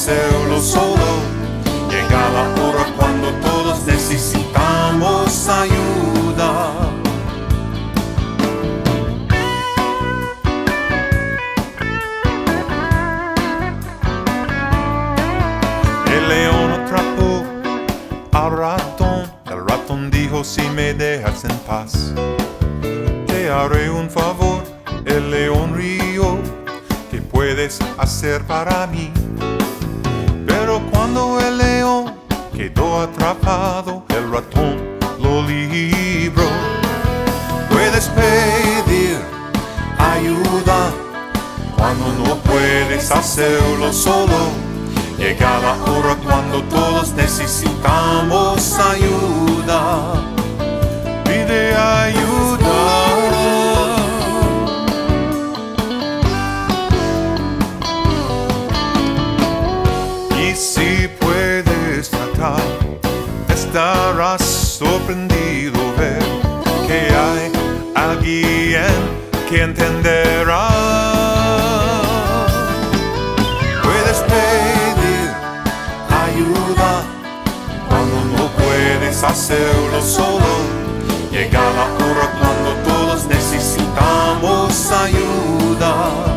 hacerlo solo. Llega la hora cuando todos necesitamos ayuda. El león atrapó al ratón. El ratón dijo: si me dejas en paz, te haré un favor. El león rió: ¿qué puedes hacer para mí? Pero cuando el león quedó atrapado, el ratón lo libró. Puedes pedir ayuda cuando no puedes hacerlo solo. Llega la hora cuando todos necesitamos ayuda. Pide ayuda. Y si puedes tratar, estarás sorprendido ver que hay alguien que entenderá. Puedes pedir ayuda cuando no puedes hacerlo solo. Llega la hora cuando todos necesitamos ayuda.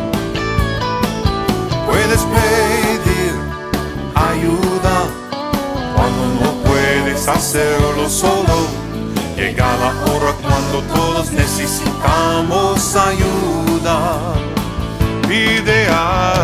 Puedes pedir ayuda cuando no puedes hacerlo solo. Llega la hora cuando todos necesitamos ayuda. Pide ayuda.